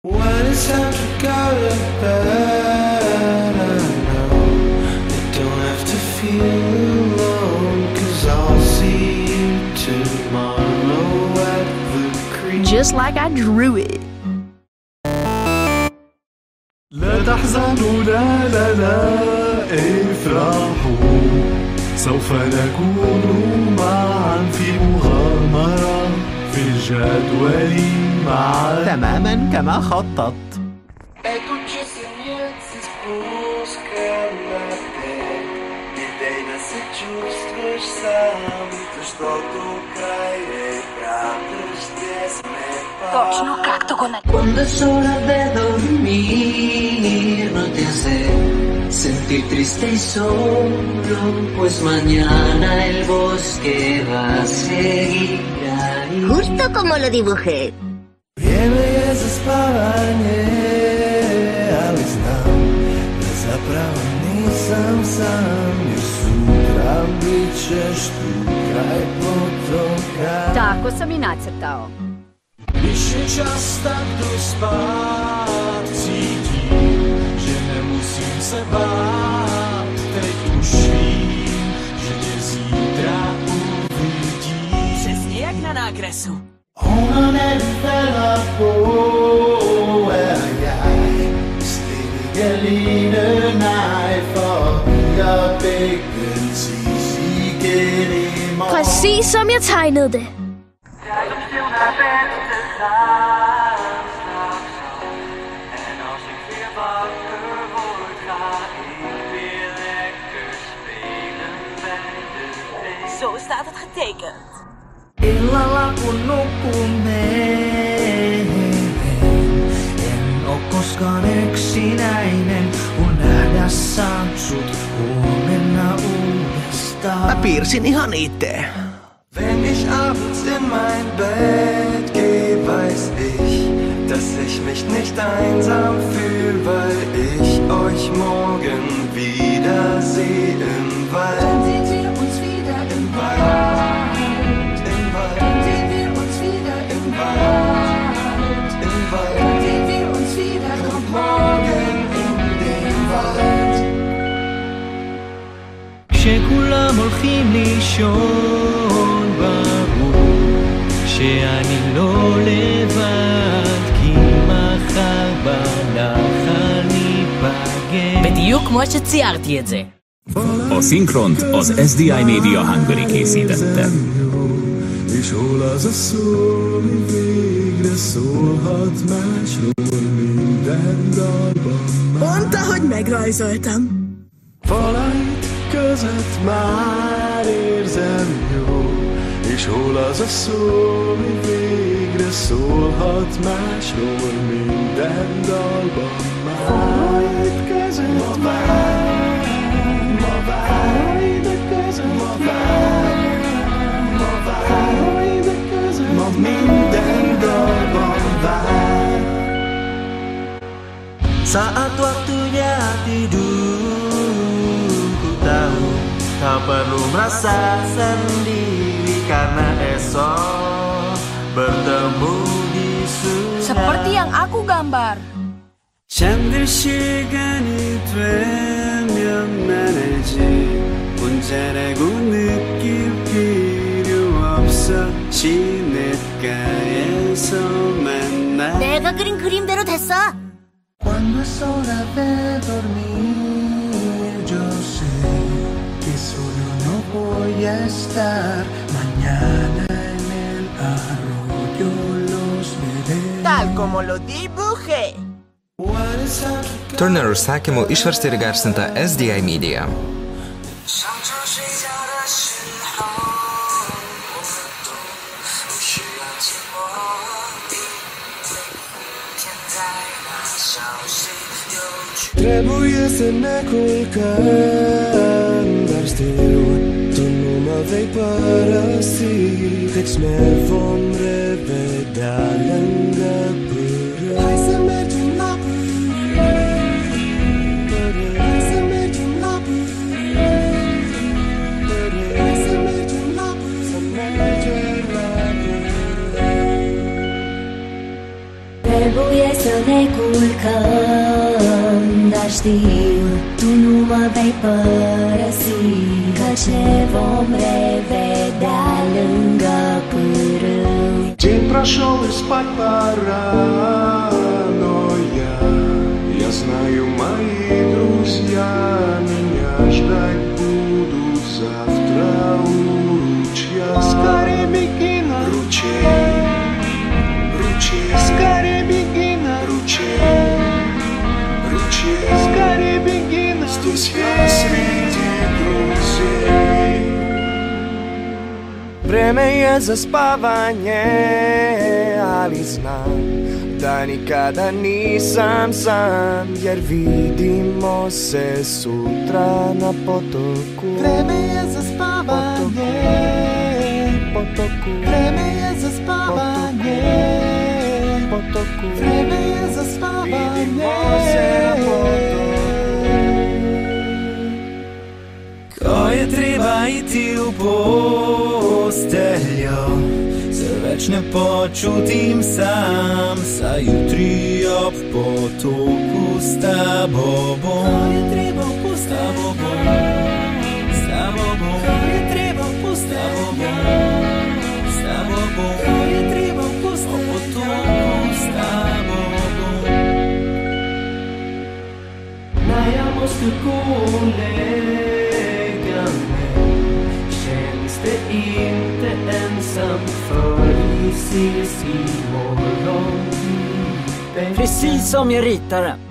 When it's time to go to bed, I know you don't have to feel alone, 'cause I'll see you tomorrow at the creek. Just like I drew it. لا تحزنوا لا لا لا افرحوا سوف نكون معا في مغامرة في الجدول معا تماما كما خطط. Точно както го наричам. Cuando es hora de dormir, no te hace sentir triste y solo, pues mañana el bosque va a seguir ahí. Justo como lo dibujé. Wiemy jest spalanie, ale znam, że zabrany sam już sutra bličeš tu kraj potoka. Tako sam i nacrtao. Više čas tak dospat cítím, že nemusím se bát. Teď už vím, že tě zítra uvidím. Přesně jak na nákresu. Ona nevyfälla på jag stiger linerna for jeg begge siger i morgen. Præcis som jeg tegnede det. Zo staat het getekend. Illalla kun nukkumeen, en oo koskaan yksinäinen, kun nähdä saan sut huomenna uudestaan. Mä piirsin ihan itse. Wenn ich abends in mein Bett geh, weiß ich, dass ich mich nicht einsam fühl, weil ich euch morgen wiedersehe im Wald. Dann sehen wir uns wieder im Wald, im Wald. Dann sehen wir uns wieder im Wald, im Wald. Dann sehen wir uns wieder und morgen in dem Wald. כשכולם הולכים לישון ברור שאני לא לבד, כי מחר בנחל ניפגש. בדיוק כמו שציירתי את זה. A szinkront az SDI Media Hungary készítette. És hol az a szó, mi végre szólhat másról minden dalban már. Mondta, hogy megrajzoltam. Falait között már érzem jó, és hol az a szó, mi végre szólhat másról minden dalban már. Falait között már, ma vár, ide között ma vár, ma vár, ide között ma minden dalban vár. Saat waktunya tidur, ku tahu tak perlu merasa sendiri, karena esok bertemu di sungai. Seperti yang aku gambar. 잠들 시간이 되면 말하지, 혼자라고 느낄 필요 없어. 시냇가에서 만나. 내가 그린 그림대로 됐어. Cuando es hora de dormir, yo sé que solo no voy a estar. Mañana en el arroyo los veré. Tal como lo dibujé. Törnörországimo isvarstérigárszenta SDI Media. Trebuie să ne culcăm, dar știu, tu nu mă vei părăsi, căci ne vom revedea lângă pârâ. Hai să mergem la pârâ, hai să mergem la pârâ, hai să mergem la pârâ, să mergem la pârâ. Trebuie să ne culcăm, dar știu, tu nu mă vei părăsi, căci ne vom revedea lângă pârâu. День прошел и спать пора, но я знаю, мои друзья меня ждать будут завтра у ручья. Скорее беги на ручей, ручей, скорее беги на ручей, ручей, скорее беги на здесь я среди друзей. Vreme je za spavanje, ali znam da nikada nisam sam, jer vidimo se sutra na potoku. Vreme je za spavanje, Potoku. vreme je za spavanje, Potoku. vreme je za spavanje. Vidimo se na potoku. Ko je treba iti u posteljo, se več ne počutim sam, saj jutri ob potoku s tabo bom. Ko je treba v posteljo, s tabo bom. Ko je treba v posteljo, s tabo bom. Ko je treba v posteljo, s tabo bom. När jag måste gå och lägga mig, känns det inte ensam, för vi ses imorgon. Precis som jag ritade.